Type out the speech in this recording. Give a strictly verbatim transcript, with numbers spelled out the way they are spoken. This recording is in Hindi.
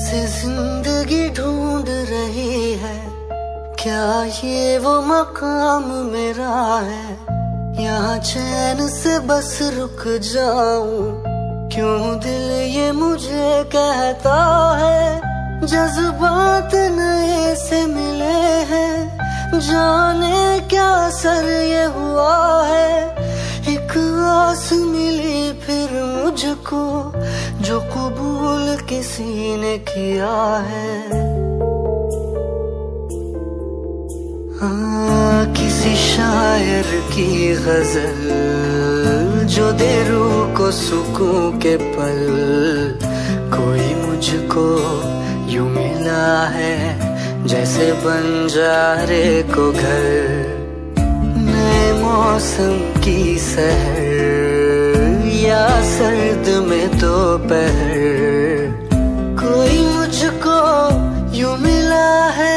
से जिंदगी ढूंढ रही है, क्या ये वो मकाम मेरा है? यहाँ चैन से बस रुक जाऊं, क्यों दिल ये मुझे कहता है। जज्बात नए से मिले हैं, जाने क्या सर ये हुआ है। एक आस मिली फिर मुझको, जो कबूल किसी ने किया है। हाँ, किसी शायर की गजल जो दे रूह को सुकून के पल, कोई मुझको यूं मिला है जैसे बंजारे को घर। नए मौसम की सहर या सर्द में दोपहर, कोई मुझको यूं मिला है